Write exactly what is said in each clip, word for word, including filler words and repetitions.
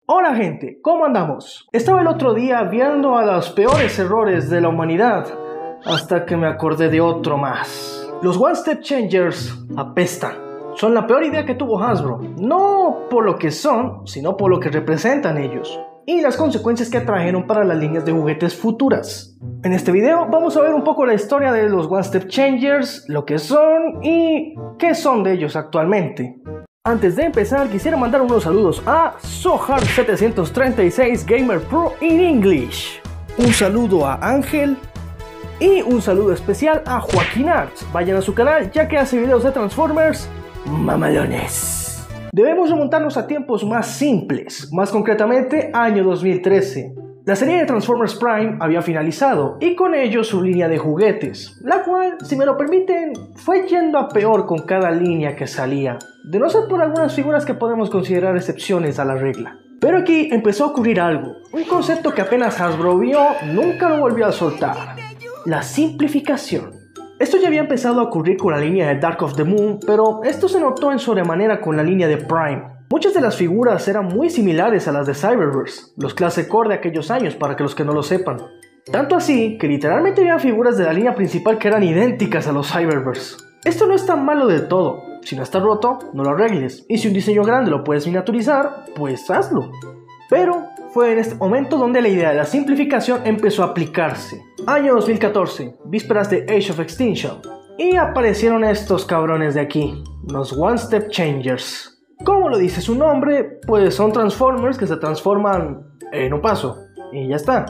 Hola gente, ¿cómo andamos? Estaba el otro día viendo a los peores errores de la humanidad hasta que me acordé de otro más. Los One Step Changers apestan. Son la peor idea que tuvo Hasbro, no por lo que son, sino por lo que representan ellos y las consecuencias que atrajeron para las líneas de juguetes futuras. En este video vamos a ver un poco la historia de los One Step Changers, lo que son y qué son de ellos actualmente. Antes de empezar quisiera mandar unos saludos a Sohar setecientos treinta y seis Gamer Pro in English. Un saludo a Ángel y un saludo especial a Joaquín Arts. Vayan a su canal ya que hace videos de Transformers mamalones. Debemos remontarnos a tiempos más simples, más concretamente año dos mil trece. La serie de Transformers Prime había finalizado y con ello su línea de juguetes, la cual, si me lo permiten, fue yendo a peor con cada línea que salía, de no ser por algunas figuras que podemos considerar excepciones a la regla. Pero aquí empezó a ocurrir algo, un concepto que apenas Hasbro vio, nunca lo volvió a soltar: la simplificación. Esto ya había empezado a ocurrir con la línea de Dark of the Moon, pero esto se notó en sobremanera con la línea de Prime. Muchas de las figuras eran muy similares a las de Cyberverse, los Classic Core de aquellos años para que los que no lo sepan. Tanto así que literalmente había figuras de la línea principal que eran idénticas a los Cyberverse. Esto no es tan malo del todo, si no está roto, no lo arregles, y si un diseño grande lo puedes miniaturizar, pues hazlo. Pero fue en este momento donde la idea de la simplificación empezó a aplicarse. Año dos mil catorce, vísperas de Age of Extinction, y aparecieron estos cabrones de aquí, los One Step Changers. Como lo dice su nombre, pues son Transformers que se transforman en un paso, y ya está.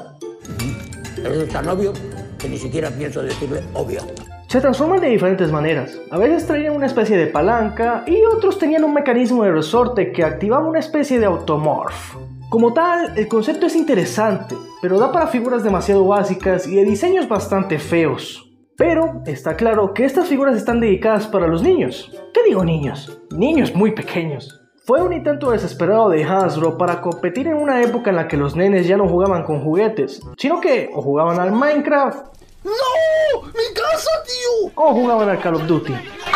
Es tan obvio que ni siquiera pienso decirle obvio. Se transforman de diferentes maneras. A veces traían una especie de palanca y otros tenían un mecanismo de resorte que activaba una especie de automorph. Como tal, el concepto es interesante, pero da para figuras demasiado básicas y de diseños bastante feos. Pero está claro que estas figuras están dedicadas para los niños. ¿Qué digo niños? Niños muy pequeños. Fue un intento desesperado de Hasbro para competir en una época en la que los nenes ya no jugaban con juguetes, sino que o jugaban al Minecraft, ¡No! ¡Mi casa, tío! o jugaban al Call of Duty.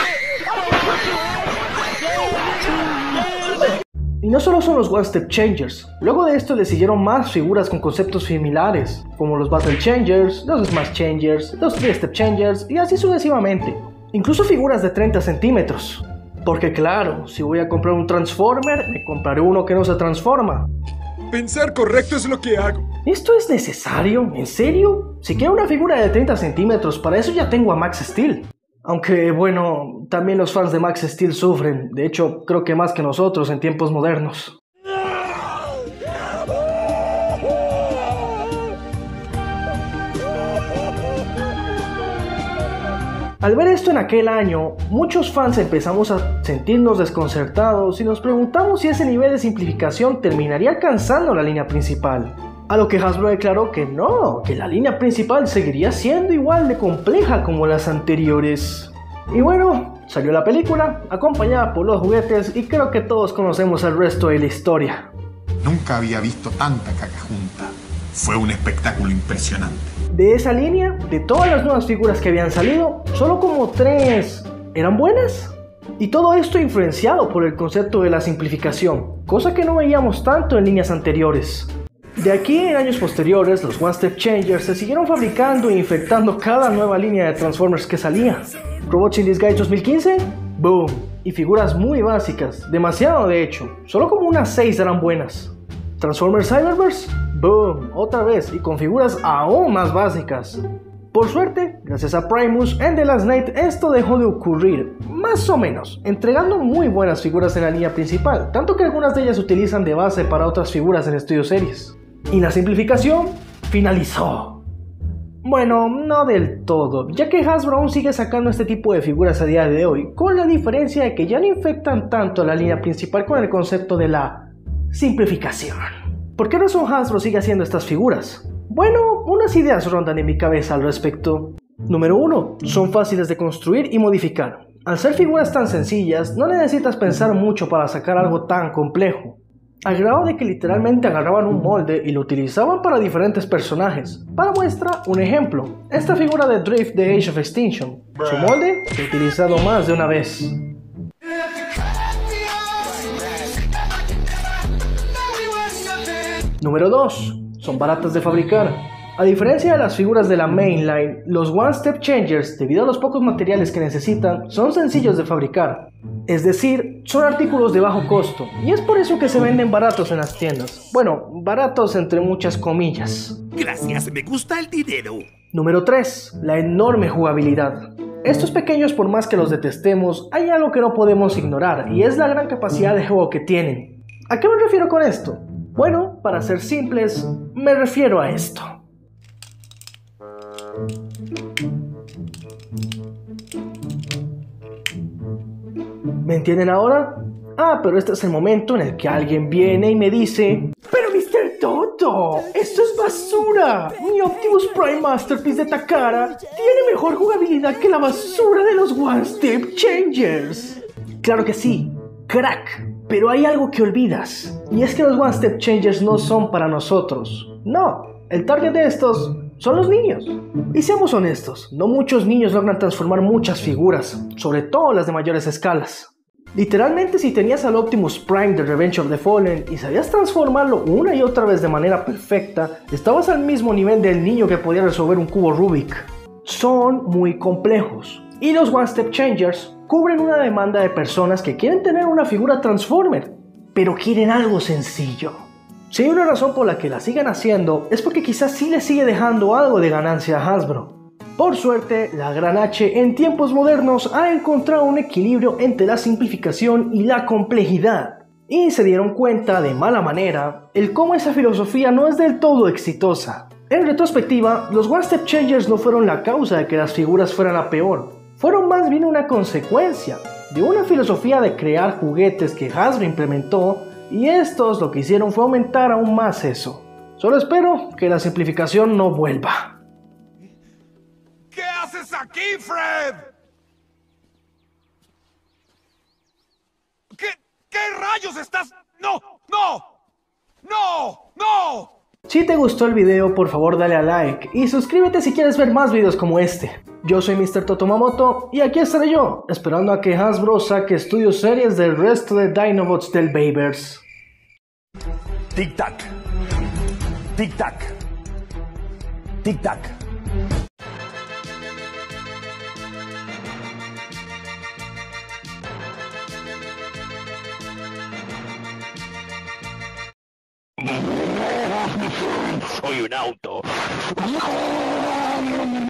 Y no solo son los One Step Changers, luego de esto le siguieron más figuras con conceptos similares, como los Battle Changers, los Smash Changers, los Three Step Changers y así sucesivamente. Incluso figuras de treinta centímetros. Porque claro, si voy a comprar un Transformer, me compraré uno que no se transforma. Pensar correcto es lo que hago. ¿Esto es necesario? ¿En serio? Si quiero una figura de treinta centímetros, para eso ya tengo a Max Steel. Aunque bueno, también los fans de Max Steel sufren, de hecho creo que más que nosotros en tiempos modernos. Al ver esto en aquel año, muchos fans empezamos a sentirnos desconcertados y nos preguntamos si ese nivel de simplificación terminaría alcanzando la línea principal. A lo que Hasbro declaró que no, que la línea principal seguiría siendo igual de compleja como las anteriores. Y bueno, salió la película, acompañada por los juguetes, y creo que todos conocemos el resto de la historia. Nunca había visto tanta caca junta. Fue un espectáculo impresionante. De esa línea, de todas las nuevas figuras que habían salido, solo como tres eran buenas. Y todo esto influenciado por el concepto de la simplificación, cosa que no veíamos tanto en líneas anteriores. De aquí en años posteriores, los One Step Changers se siguieron fabricando e infectando cada nueva línea de Transformers que salía. Robots in Disguise dos mil quince, boom, y figuras muy básicas, demasiado de hecho, solo como unas seis eran buenas. Transformers Cyberverse, boom, otra vez y con figuras aún más básicas. Por suerte, gracias a Primus en The Last Night esto dejó de ocurrir, más o menos, entregando muy buenas figuras en la línea principal, tanto que algunas de ellas se utilizan de base para otras figuras en Studio Series. Y la simplificación finalizó. Bueno, no del todo, ya que Hasbro aún sigue sacando este tipo de figuras a día de hoy, con la diferencia de que ya no infectan tanto la línea principal con el concepto de la simplificación. ¿Por qué razón Hasbro sigue haciendo estas figuras? Bueno, unas ideas rondan en mi cabeza al respecto. Número uno. Son fáciles de construir y modificar. Al ser figuras tan sencillas, no necesitas pensar mucho para sacar algo tan complejo. Al grado de que literalmente agarraban un molde y lo utilizaban para diferentes personajes. Para muestra, un ejemplo. Esta figura de Drift de Age of Extinction. Su molde se ha utilizado más de una vez. Número dos. Son baratas de fabricar. A diferencia de las figuras de la mainline, los One Step Changers, debido a los pocos materiales que necesitan, son sencillos de fabricar. Es decir, son artículos de bajo costo, y es por eso que se venden baratos en las tiendas. Bueno, baratos entre muchas comillas. Gracias, me gusta el dinero. Número tres. La enorme jugabilidad. Estos pequeños, por más que los detestemos, hay algo que no podemos ignorar, y es la gran capacidad de juego que tienen. ¿A qué me refiero con esto? Bueno, para ser simples, me refiero a esto. ¿Me entienden ahora? Ah, pero este es el momento en el que alguien viene y me dice: ¡Pero mister Toto! ¡Esto es basura! Mi Optimus Prime Masterpiece de Takara tiene mejor jugabilidad que la basura de los One Step Changers. Claro que sí, crack. Pero hay algo que olvidas, y es que los One Step Changers no son para nosotros. No, el target de estos son los niños. Y seamos honestos, no muchos niños logran transformar muchas figuras, sobre todo las de mayores escalas. Literalmente, si tenías al Optimus Prime de Revenge of the Fallen y sabías transformarlo una y otra vez de manera perfecta, estabas al mismo nivel del niño que podía resolver un cubo Rubik. Son muy complejos, y los One Step Changers cubren una demanda de personas que quieren tener una figura Transformer, pero quieren algo sencillo. Si hay una razón por la que la siguen haciendo, es porque quizás sí le sigue dejando algo de ganancia a Hasbro. Por suerte, la Gran H en tiempos modernos ha encontrado un equilibrio entre la simplificación y la complejidad, y se dieron cuenta de mala manera el cómo esa filosofía no es del todo exitosa. En retrospectiva, los One Step Changers no fueron la causa de que las figuras fueran a peor, fueron más bien una consecuencia de una filosofía de crear juguetes que Hasbro implementó, y estos lo que hicieron fue aumentar aún más eso. Solo espero que la simplificación no vuelva. ¿Qué haces aquí, Fred? ¿Qué, qué rayos estás? ¡No! ¡No! ¡No! ¡No! Si te gustó el video, por favor dale a like y suscríbete si quieres ver más videos como este. Yo soy mister Totomamoto y aquí estaré yo, esperando a que Hasbro saque estudios series del resto de Dinobots del Bayverse. Tic tac. Tic tac. Tic tac. Soy un auto.